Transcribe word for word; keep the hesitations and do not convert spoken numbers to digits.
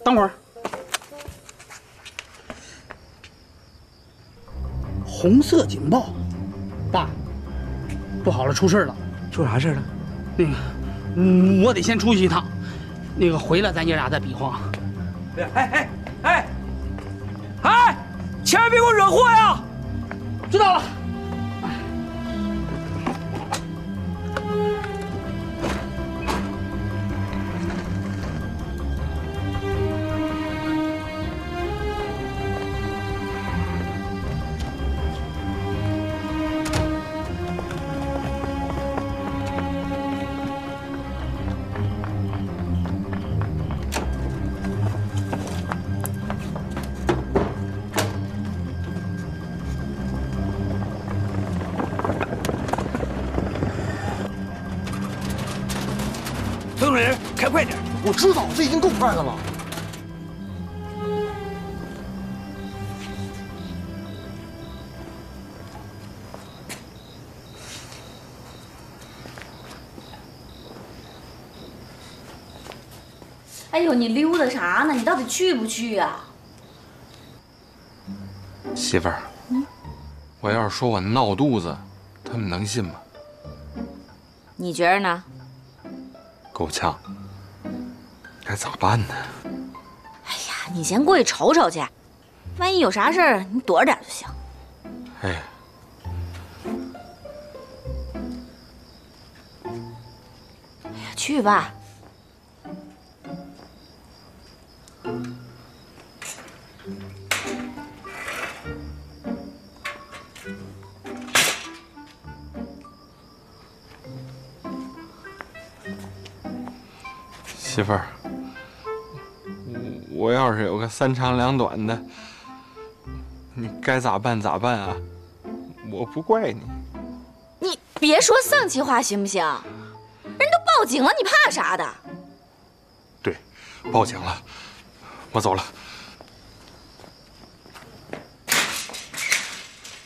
等会儿。红色警报，爸，不好了，出事了！ 出啥事了？ 那个，嗯我得先出去一趟，那个回来咱爷俩再比划。 哎哎哎哎！千万别给我惹祸呀！ 知道了。 孙主任，开快点！ 我知道，这已经够快的了。 哎呦，你溜达啥呢？你到底去不去呀？ 媳妇儿，嗯，我要是说我闹肚子，他们能信吗？ 你觉着呢？ 够呛，该咋办呢？ 哎呀，你先过去瞅瞅去，万一有啥事儿，你躲着点就行。 哎， 哎呀，去吧。 媳妇儿，我要是有个三长两短的，你该咋办咋办啊？我不怪你。 你别说丧气话行不行？人都报警了，你怕啥的？ 对，报警了，我走了。